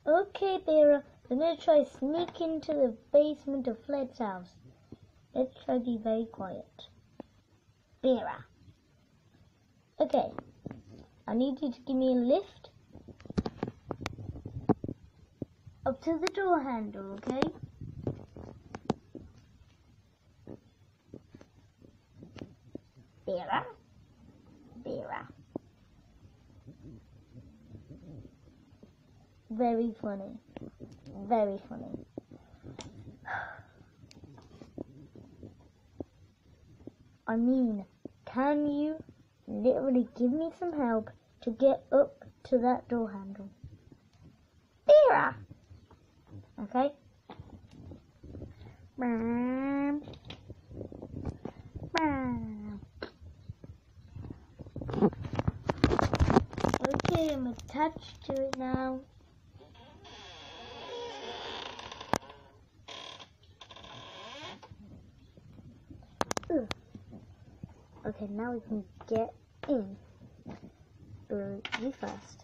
Okay, Vera, I'm gonna try sneak into the basement of Fled's house. Let's try to be very quiet. Vera. Okay, I need you to give me a lift up to the door handle, okay? Vera. Vera. Very funny. Very funny. I mean, can you literally give me some help to get up to that door handle? Vera! Okay? Okay, I'm attached to it now. Okay, now we can get in. You first.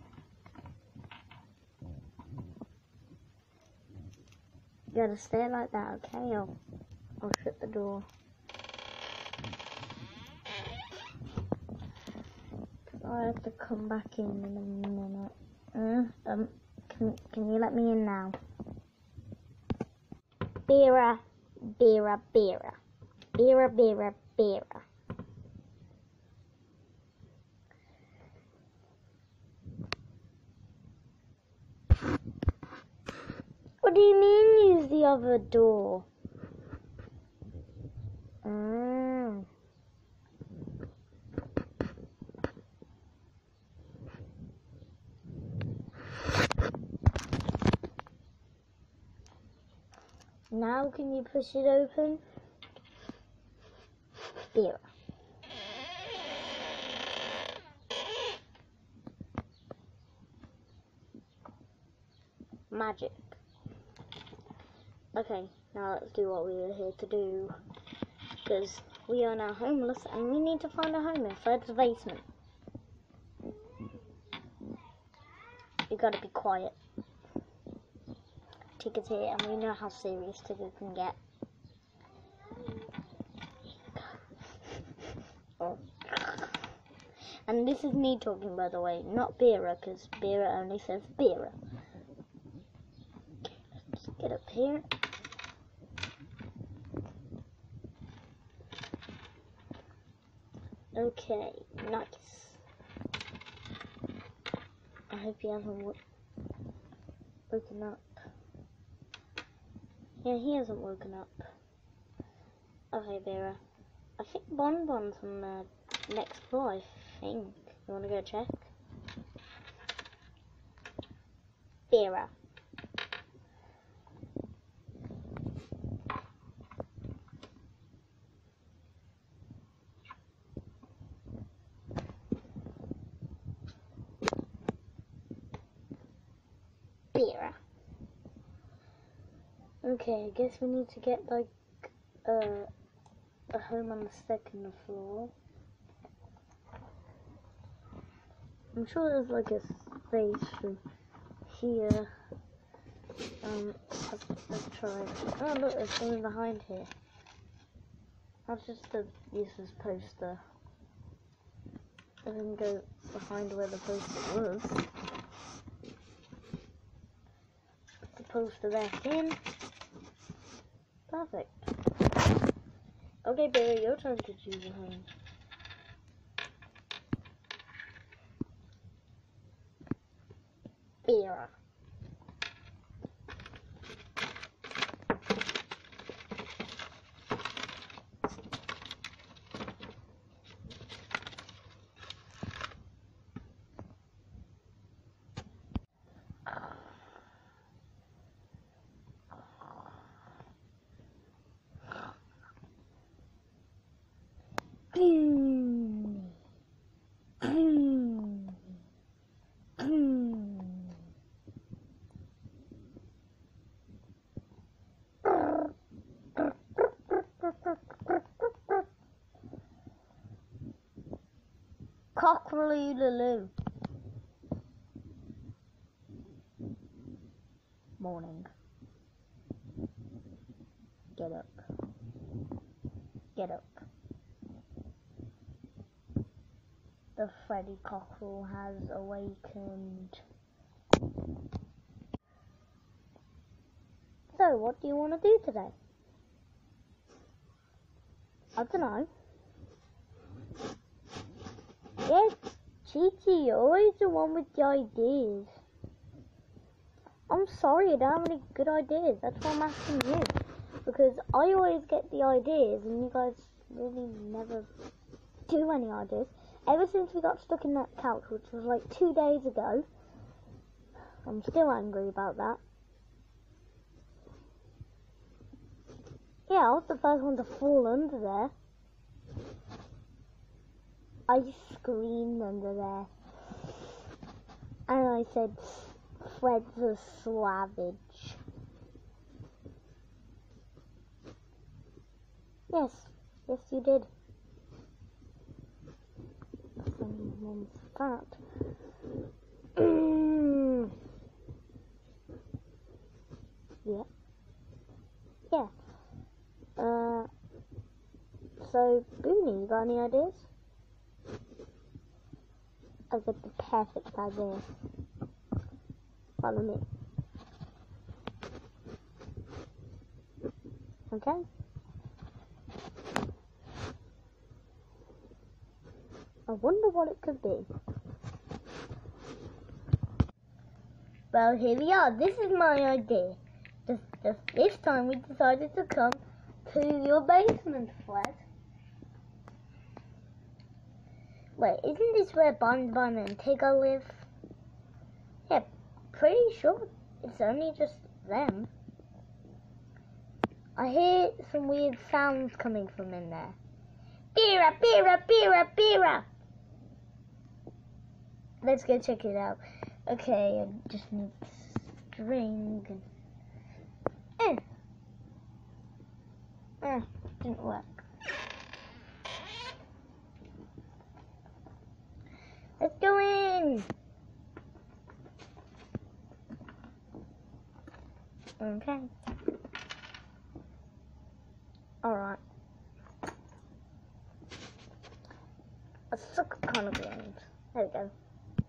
You gotta stay like that, okay? I'll shut the door. I have to come back in a minute. Can you let me in now? Vera, Vera, Vera. Vera, Vera, Vera. What do you mean use the other door? Now can you push it open? Vera. Magic. Okay, now let's do what we were here to do. Because we are now homeless and we need to find a home in Fred's basement. You gotta be quiet. Tigger's here and we know how serious Tigger can get. Oh. And this is me talking, by the way, not Vera, because Vera only says Vera. Okay, let's get up here. Okay, nice. I hope he hasn't woken up. Yeah, he hasn't woken up. Okay, Vera. I think Bonbon's on the next floor, I think. You wanna go check? Vera. Vera. Okay, I guess we need to get like a home on the second floor. I'm sure there's like a space from here. Let's try. Oh look, there's something behind here. That's just a useless poster. I didn't go behind where the poster was. Put the poster back in. Perfect. Okay, Barry, your turn to choose a home. Vera. Cockroodaloo. morning. Get up. Get up. The Freddy Cockerel has awakened. So, what do you want to do today? I don't know. Yes, Chi-Chi, you're always the one with the ideas. I'm sorry, I don't have any good ideas. That's why I'm asking you. Because I always get the ideas and you guys really never do any ideas. Ever since we got stuck in that couch, which was like 2 days ago, I'm still angry about that. Yeah, I was the first one to fall under there. I screamed under there. And I said, Fred's a savage. Yes, yes you did. Someone's fat. Yeah. Yeah. So, Booney, you got any ideas? I've got the perfect idea. Follow me. Okay? I wonder what it could be. Well, here we are. This is my idea. Just this time we decided to come to your basement, Fred. Wait, isn't this where Bon Bon and Tigger live? Yeah, pretty sure it's only just them. I hear some weird sounds coming from in there. Beera, beera, beera, beera. Let's go check it out. Okay, I just need string and... didn't work. Let's go in! Okay. Alright. A suck kind of ground. There we go.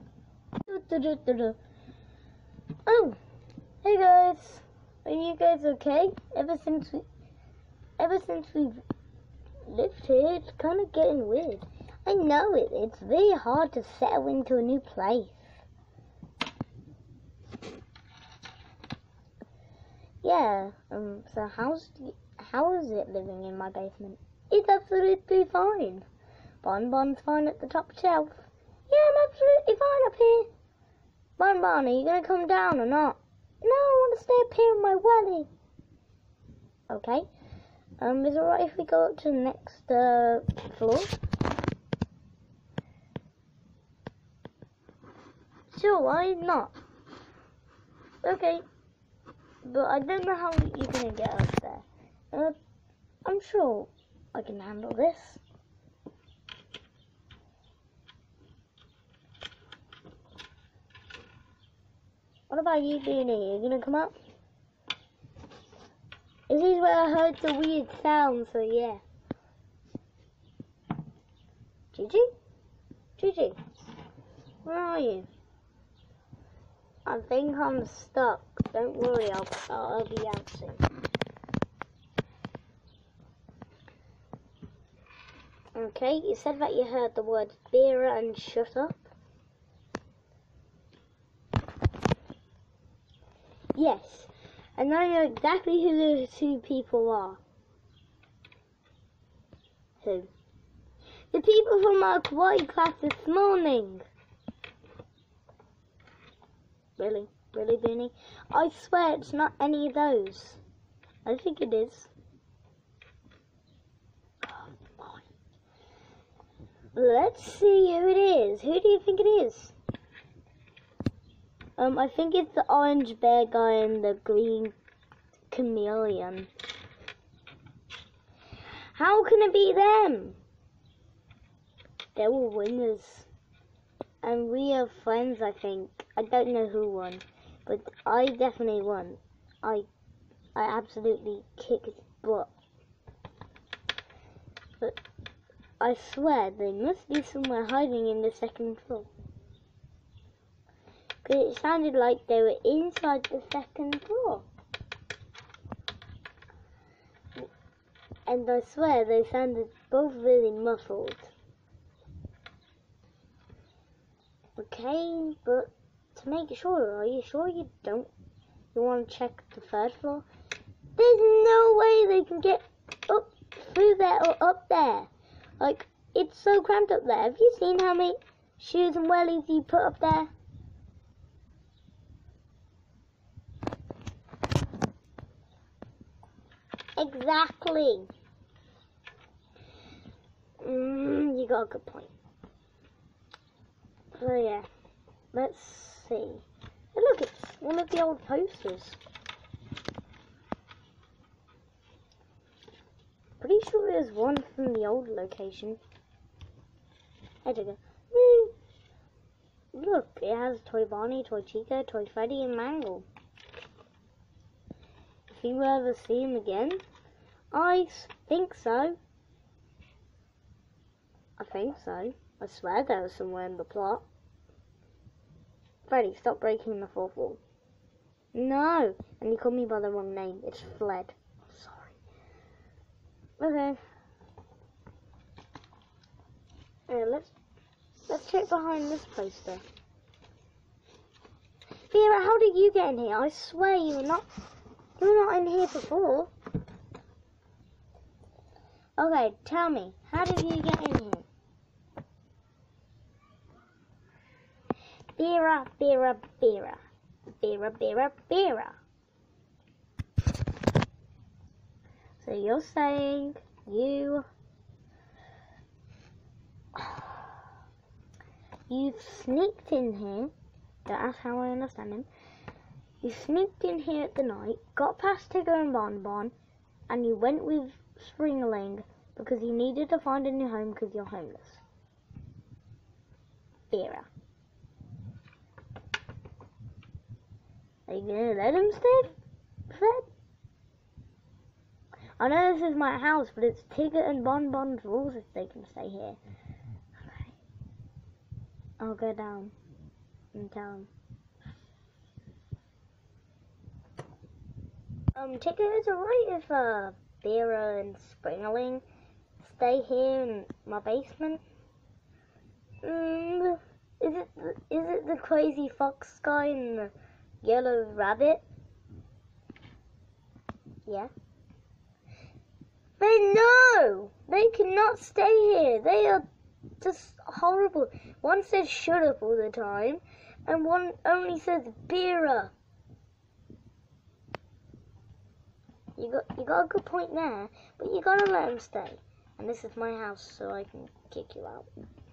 Oh! Hey guys! Are you guys okay? Ever since we've lived here, it's kind of getting weird. I know it. It's very hard to settle into a new place. Yeah. So how is it living in my basement? It's absolutely fine. Bon Bon's fine at the top shelf. Yeah, I'm absolutely fine up here. Bon Bon, are you gonna come down or not? No, I want to stay up here in my welly. Okay. Is it alright if we go up to the next floor? Sure, why not? Okay. But I don't know how you're gonna get up there. I'm sure I can handle this. What about you, Beanie? Are you gonna come up? This is where I heard the weird sound, so yeah. Gigi? Gigi? Where are you? I think I'm stuck. Don't worry, I'll be out soon. Okay, you said that you heard the words Beera and shut up. Yes, and I know exactly who those two people are. Who? The people from our Kawaii class this morning. Really? Really, Beanie? I swear it's not any of those. I think it is. Let's see who it is. Who do you think it is? I think it's the orange bear guy and the green chameleon. How can it be them? They were winners. And we are friends, I think. I don't know who won, but I definitely won. I absolutely kick its butt. But I swear they must be somewhere hiding in the second floor. Because it sounded like they were inside the second floor. And I swear they sounded both really muffled. Okay, but to make sure, are you sure you want to check the third floor? There's no way they can get up through there or up there. Like, it's so cramped up there. Have you seen how many shoes and wellies you put up there? Exactly. You got a good point. So yeah, let's see. Hey, look, it's one of the old posters. Pretty sure it was one from the old location. I don't know. Look, it has Toy Bonnie, Toy Chica, Toy Freddy, and Mangle. If you ever see him again, I think so. I think so. I swear there was somewhere in the plot. Freddy, stop breaking the fourth wall. No! And you called me by the wrong name. It's Fled. Sorry. Okay. Let's check behind this poster. Vera, how did you get in here? I swear you were not in here before. Okay, tell me, how did you get in here? Vera, Vera, Vera. Vera, Vera, Vera. So you're saying you've sneaked in here. That's how I understand him. You sneaked in here at the night, got past Tigger and Bon Bon, and you went with Springling because you needed to find a new home because you're homeless. Vera. Are you gonna let him stay, Fred? I know this is my house, but it's Tigger and Bon Bon's rules if they can stay here. Okay. I'll go down and tell him. Tigger, is it right if Vera and Springling stay here in my basement? Is it the crazy fox guy and the yellow rabbit? Yeah. They cannot stay here. They are just horrible. One says shut up all the time, and one only says Vera. You got a good point there, but you gotta let them stay. And this is my house, so I can kick you out.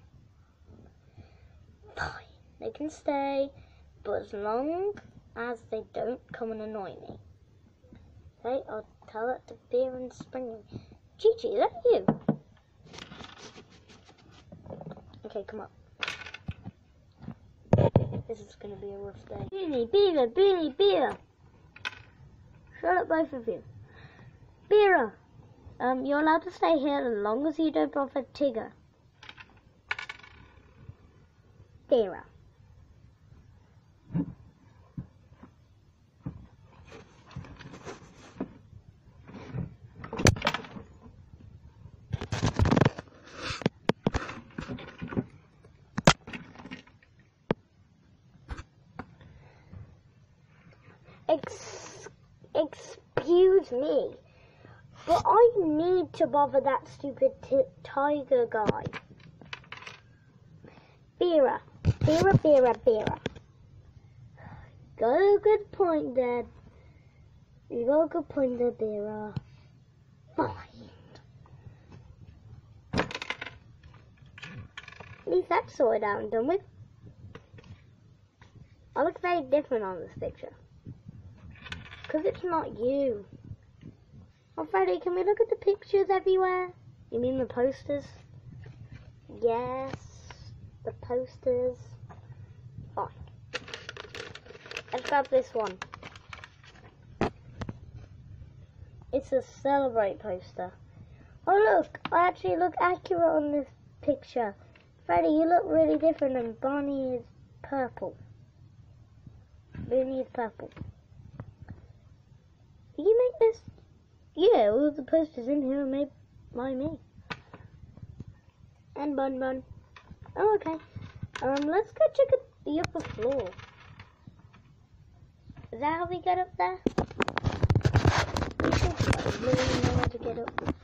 Fine, they can stay, but as long as they don't come and annoy me. Okay, I'll tell it to Vera and Springling. Gigi, is that you? Okay, come on. This is gonna be a rough day. Beanie, Beaver. Shut up, both of you. Vera, you're allowed to stay here as long as you don't bother Tigger. Vera. Excuse me, but I need to bother that stupid tiger guy. Vera. Got a good point, Dad. You got a good point there, Vera. Fine. At least that's sorted out and done with. I look very different on this picture. Because it's not you. Oh, Freddy, can we look at the pictures everywhere? You mean the posters? Yes, the posters. Fine. Let's grab this one. It's a Celebrate poster. Oh look, I actually look accurate on this picture. Freddy, you look really different, and Bonnie is purple. Looney is purple. Did you make this? Yeah, all the posters in here are made by me. And Bun Bun. Oh, okay. Let's go check out the upper floor. Is that how we get up there? I really know how to get up.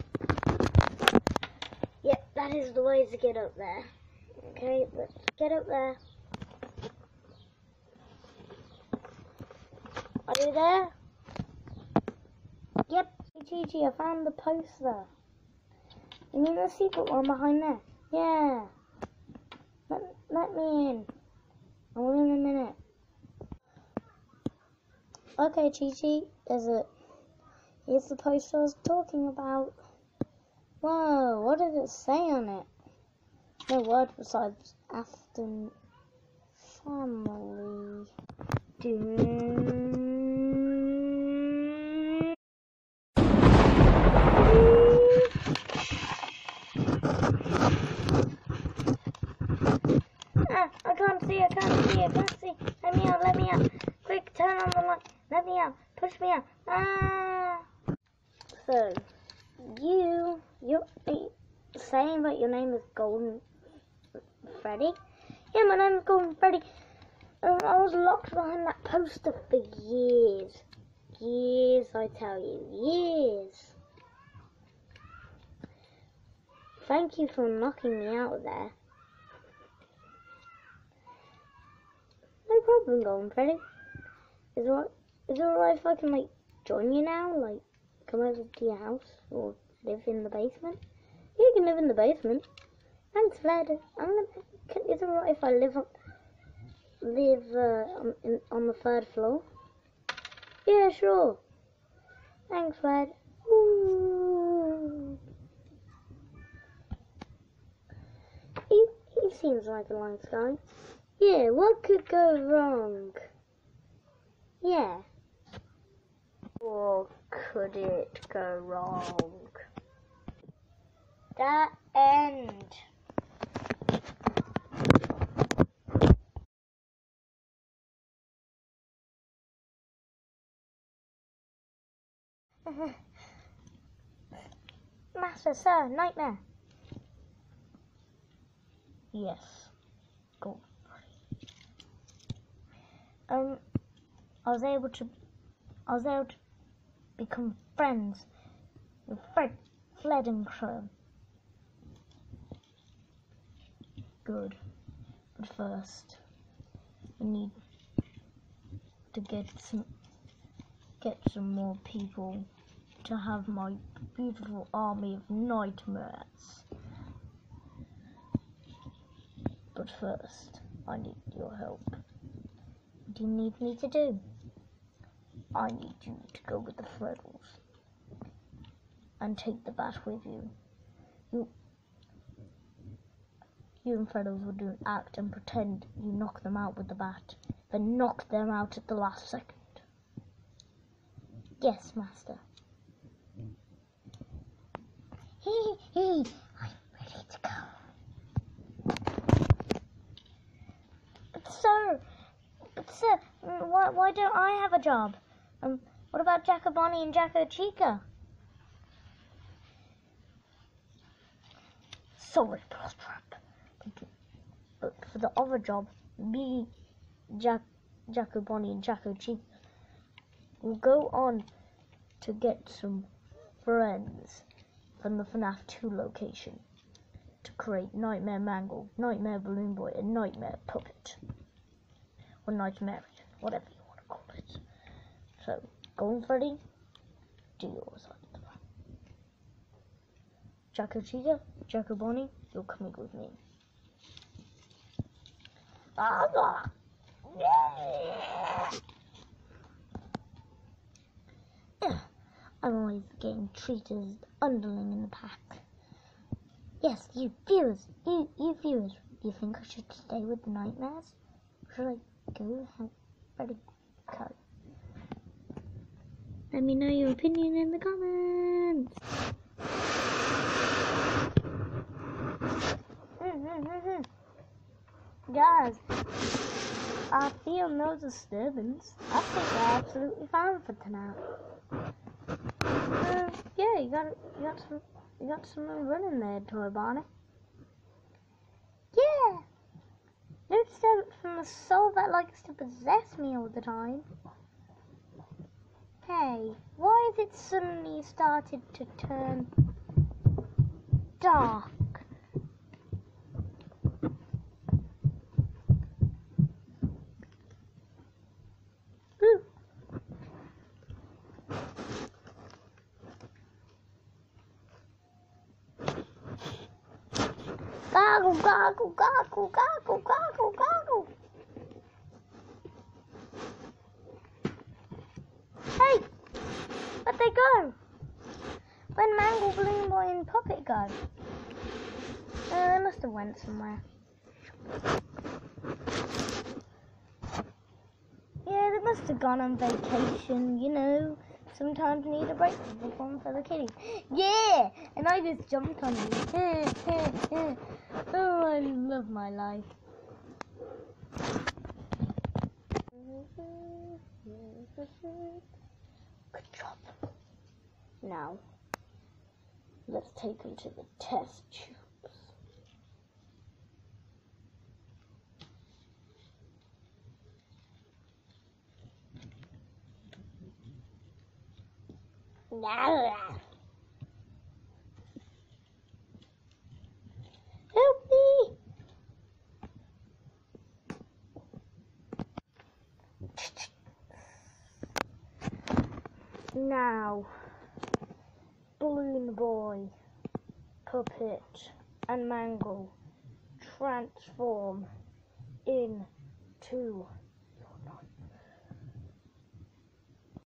Yep, that is the way to get up there. Okay, let's get up there. Are you there? Yep, Gigi, I found the poster. You mean the secret one behind there? Yeah. Let me in. I'll in a minute. Okay, Gigi, here's the poster I was talking about. Whoa, what does it say on it? No word besides Afton family. I can't see. Let me out. Quick, turn on the light. Let me out. Push me out. So, you're saying that your name is Golden Freddy? Yeah, my name is Golden Freddy. I was locked behind that poster for years. Years, I tell you. Years. Thank you for knocking me out of there. No problem, Golden Freddy. Is it alright if I can, join you now? Come over to your house or live in the basement? You can live in the basement. Thanks, Fred. Is it alright if I live on the 3rd floor? Yeah, sure. Thanks, Fred. Ooh. He seems like a nice guy. Yeah, what could go wrong? Yeah. Or could it go wrong? That end. Master, sir, Nightmare. Yes. Go. I was able to become friends with Fled and Crow. Good. But first, we need to get some more people to have my beautiful army of nightmares. But first, I need your help. What do you need me to do? I need you to go with the Freddles and take the bat with you. You and Freddles will do an act and pretend you knock them out with the bat, then knock them out at the last second. Yes, Master. I'm ready to go. But sir, why don't I have a job? What about Jacko Bonnie and Jacko Chica? Sorry, Prostrap. But for the other job, me, Jacko Bonnie and Jacko Chica will go on to get some friends from the FNAF 2 location to create Nightmare Mangle, Nightmare Balloon Boy, and Nightmare Puppet. Or Nightmare, whatever you want to call it. So, Golden Freddy, do your side of the plan. Jacko Chica, Jacko Bonnie, you're coming with me. I'm always getting treated as the underling in the pack. Yes, you viewers, you think I should stay with the Nightmares? Or should I go help Freddy go? Let me know your opinion in the comments. Guys, I feel no disturbance. I think we're absolutely fine for tonight. Yeah, you got some running there, Toy Barney. Yeah. No disturbance from a soul that likes to possess me all the time. Hey, why has it suddenly started to turn dark? Ooh. Goggle, goggle, goggle, goggle, goggle, goggle. Hey, where'd they go? Where'd Mangle, Balloon Boy and Puppet go? They must have went somewhere. Yeah, they must have gone on vacation, you know. Sometimes you need a break from the fun for the kiddies. Yeah! And I just jumped on you. Oh, I love my life. Good job. Now, let's take him to the test tubes. Help me! Now, Balloon Boy, Puppet, and Mangle transform into